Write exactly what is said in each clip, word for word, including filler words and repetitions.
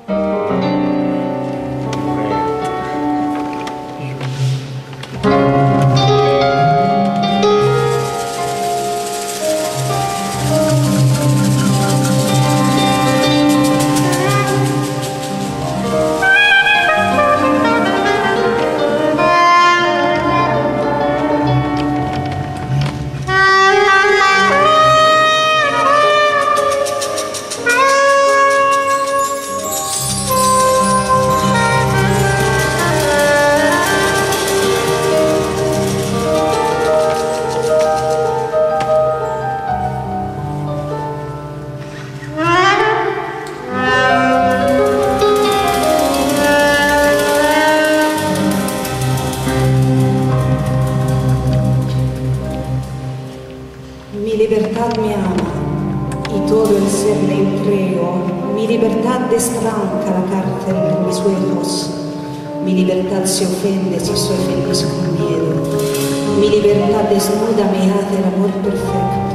Mi libertad me ama y todo el ser le entrego. Mi libertad destranca la cárcel de mis sueños. Mi libertad se ofende si soy feliz con miedo. Mi libertad desnuda me hace el amor perfecto.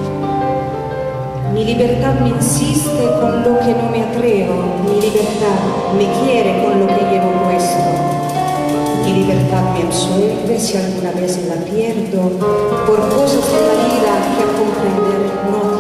Mi libertad me insiste con lo que no me atrevo. Mi libertad me quiere con lo que llevo puesto. Mi libertad me absuelve si alguna vez la pierdo por cosas de la vida que a comprender no